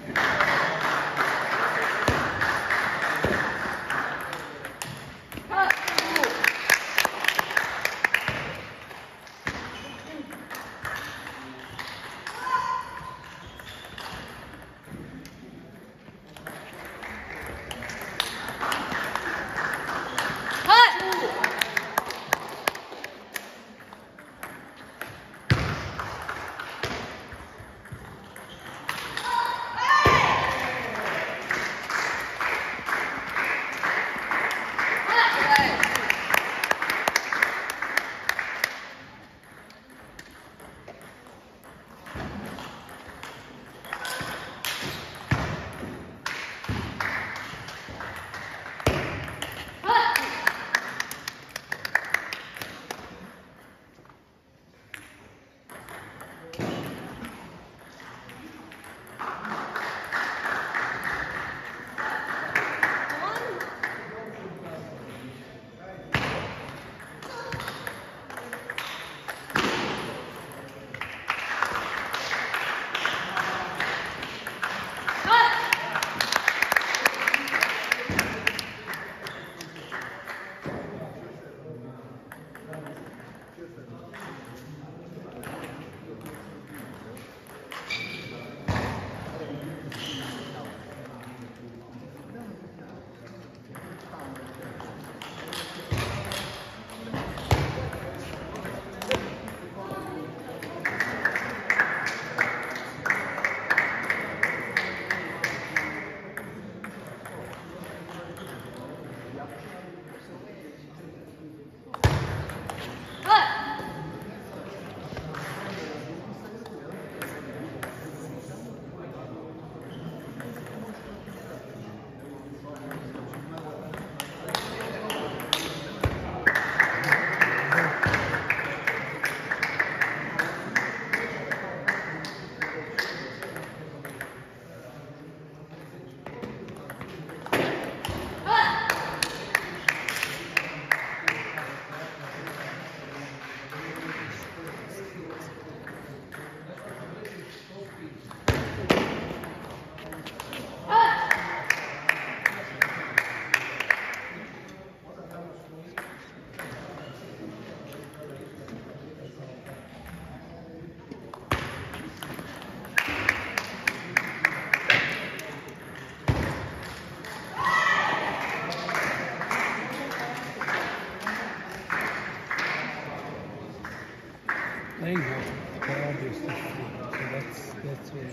There you go. Obvious stuff. So that's it.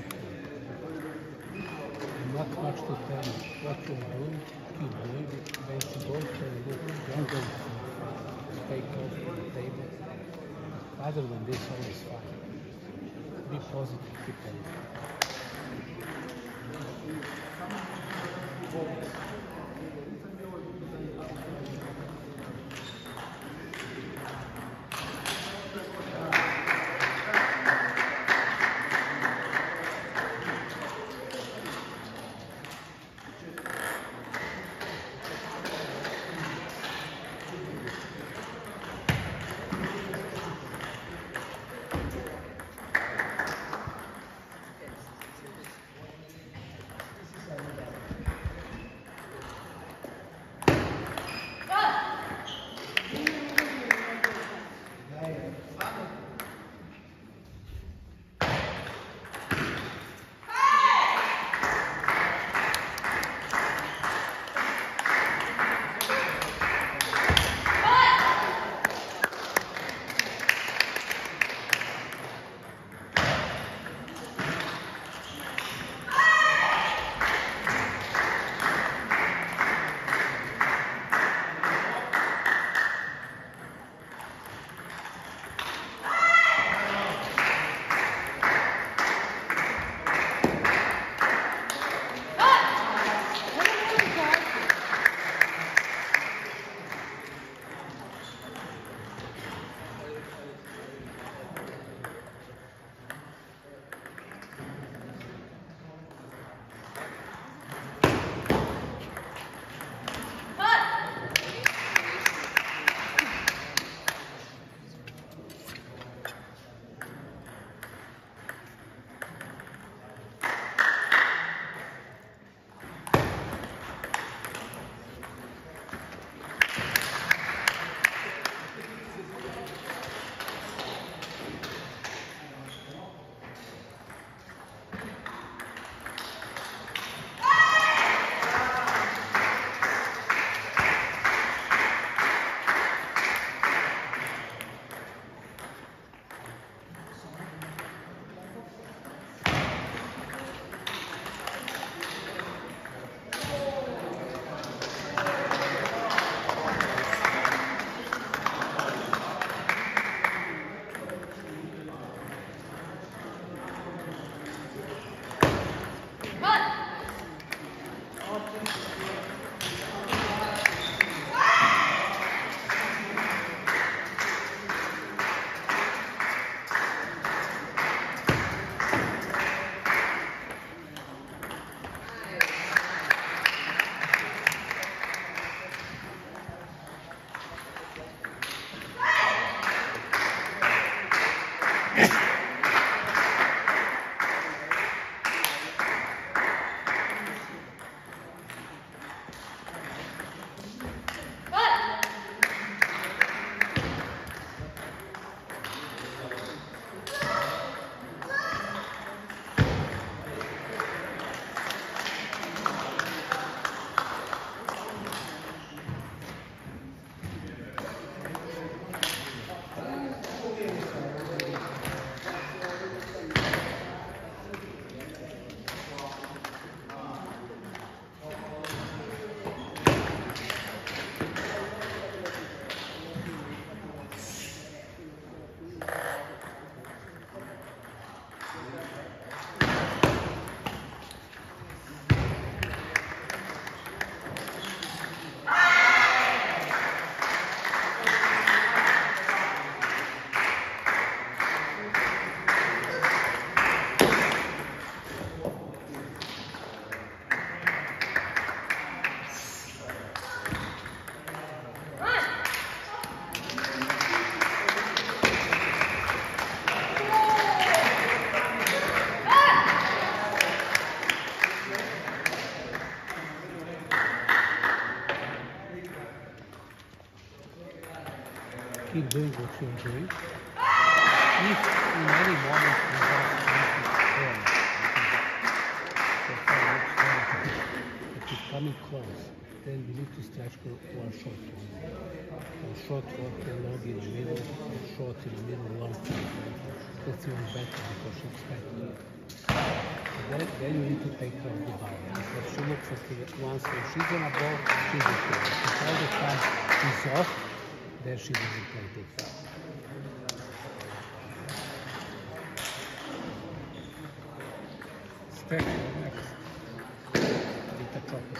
Not much to tell you. What you're doing, keep doing it. Basic ball for a little. Don't go take off from the table. Other than this, all is fine. Be positive, keep playing. keep doing what you're doing. If in any moment you have something if it's coming close, then you need to stretch for one short one. One short walk, long in the middle, one short in the middle, long. That's even better because she's better. Then you need to take her off the ball because she looks okay once when she's on a ball, she's okay. If all the time she's off, then she doesn't play big fast. Stretch next. Rita Tropic.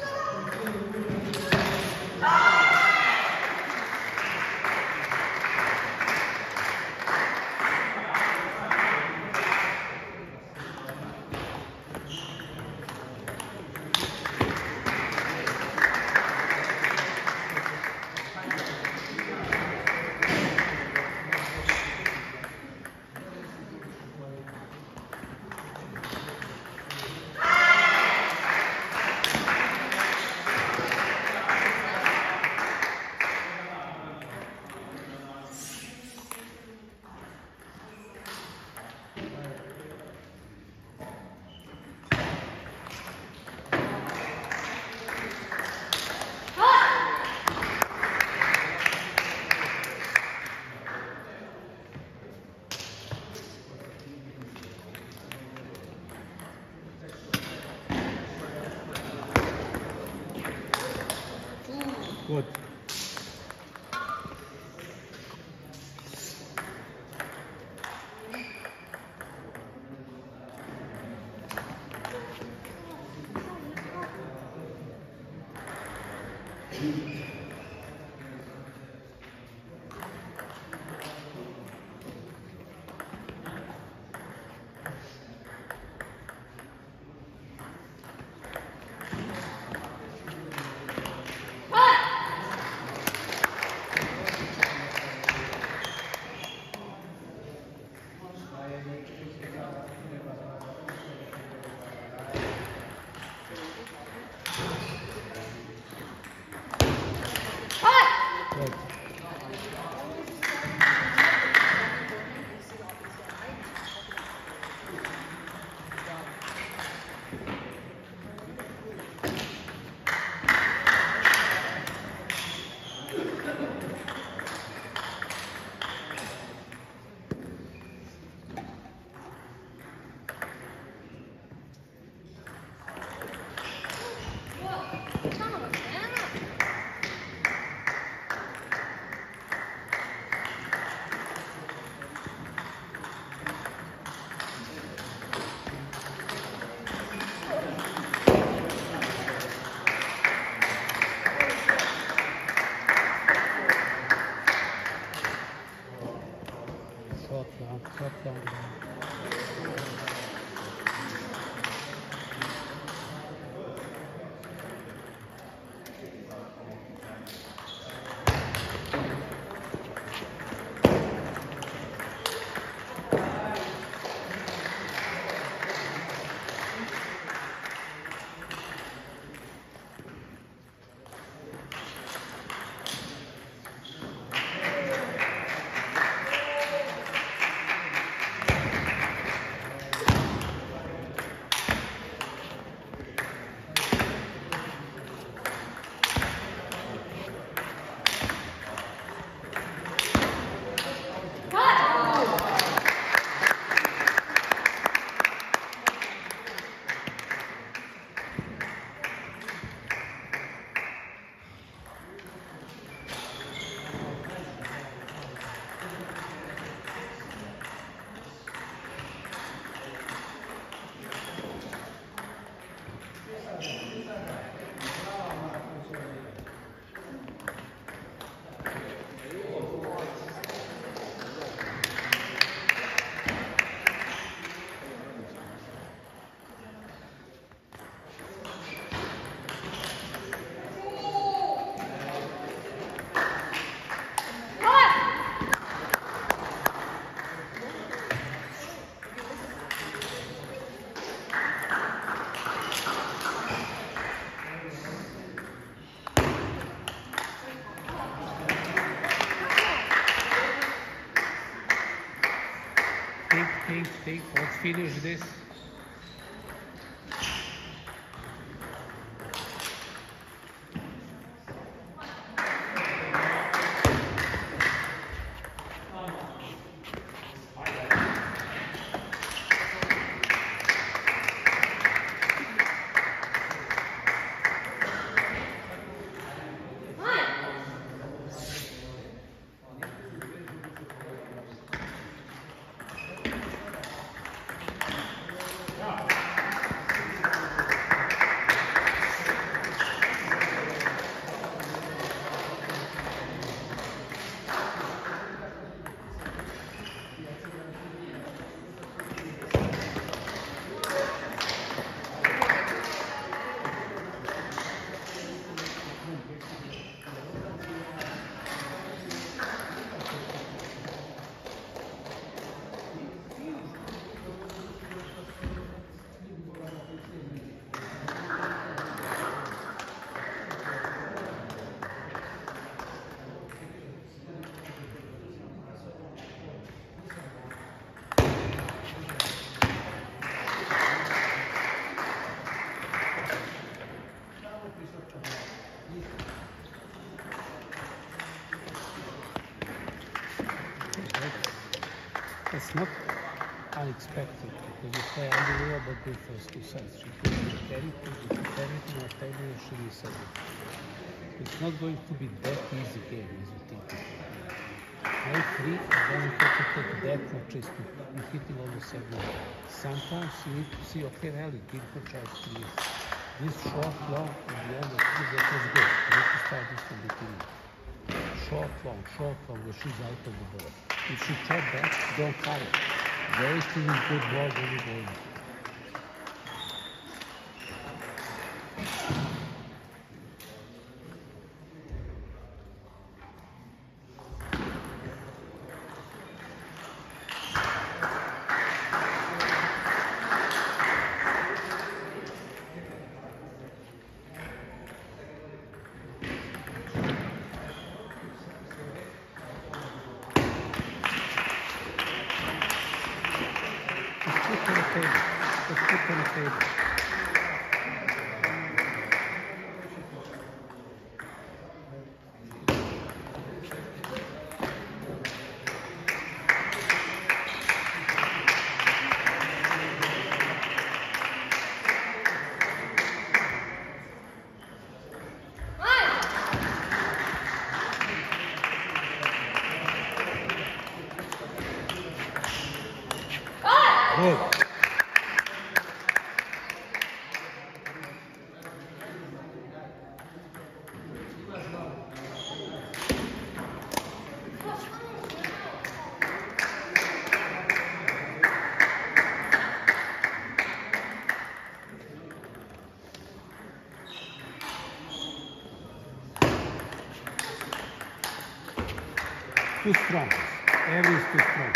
Good. finish this? It's not unexpected because you play unbelievable good first two sets. She could be carried, or table, or she is seven. It's not going to be that easy game as you think. Play free, and then you have to take that much risk to hitting all the seven. Sometimes you need to see, okay, really, give her tries to use this short, long, and the end of it, that was good. You need to start this from the beginning. Short, long, where she's out of the ball. If she chop back, don't fire. Wasting good ball when you go in. Let's put on the table. Good. Too strong. Air is too strong.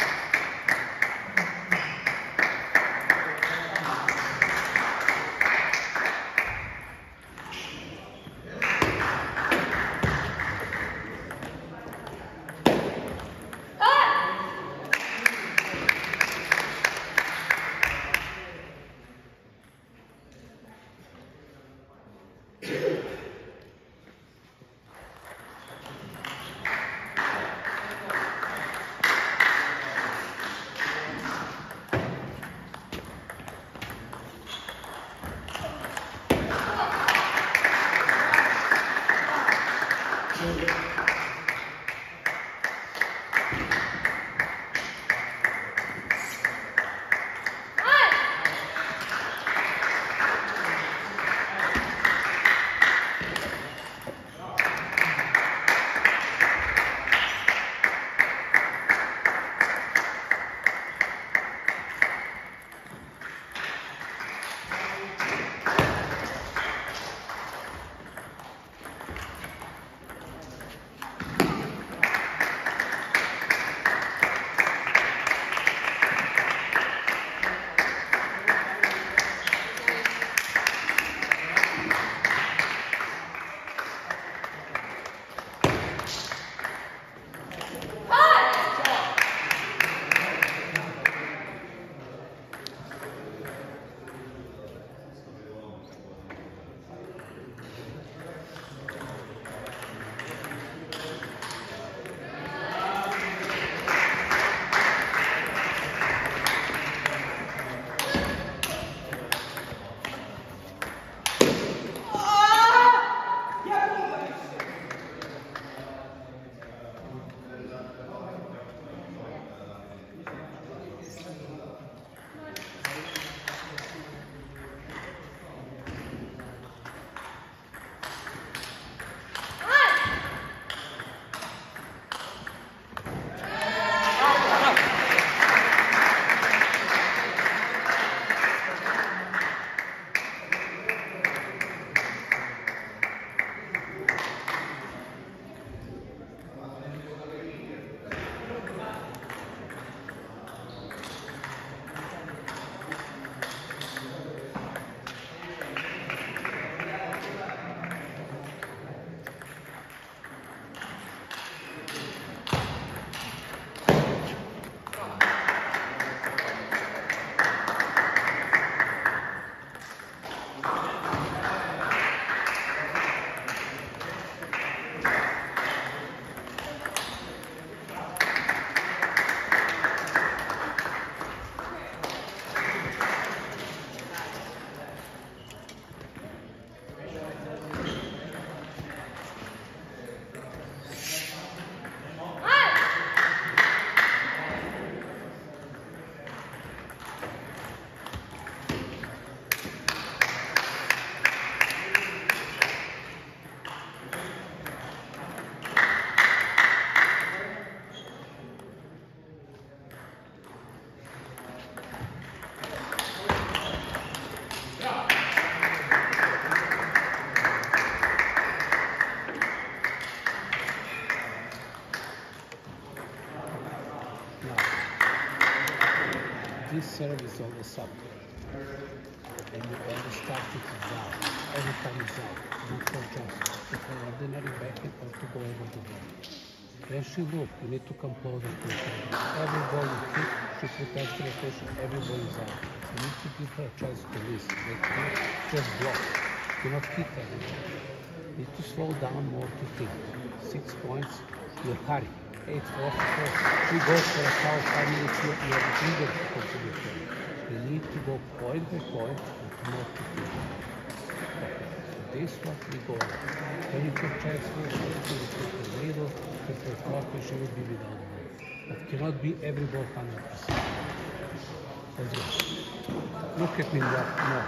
serve is always up. And you always start it down. Every time it's out. Do 4 jumps. To play ordinary backhand or to go over the ball. When she look, you need to come closer to her. Every ball you kick, she put extra rotation, every ball is out. You need to give her a chance to listen. They can't just block. Do not hit everyone. You need to slow down more to think. 6 points, you hurry. 8-4, she goes for a foul 5 minutes, you have a trigger to continue playing. You need to go point by point and not to think. This what we go on. When you put chance for the middle, to play focus, she will be without the ball. But cannot be every ball 100%. Let's go. Look at me now.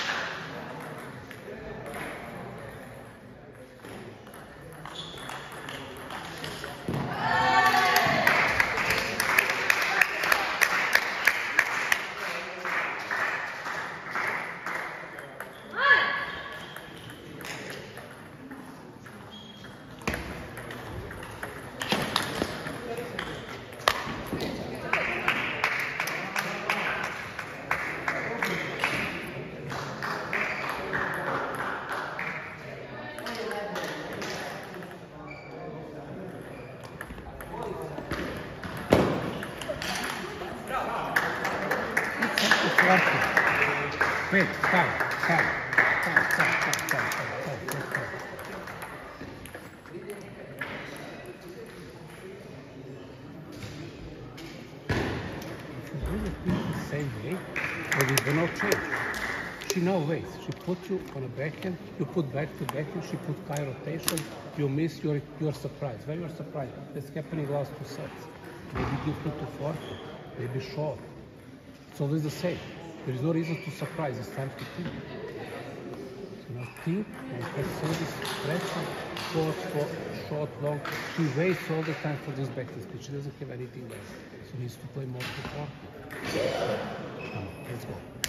Wait, stop. If you do the thing the same way, there is no change. She now waits. She puts you on a backhand, you put back to backhand, she put high rotation, you miss your surprise. When you're surprised, that's happening last 2 sets. Maybe give 2 to 4, maybe short. It's always the same. There is no reason to surprise. It's time to think. So now think and press service, pressure, short, long. She waits all the time for this backhand speed. She doesn't have anything else. So she needs to play more to 4. Let's go.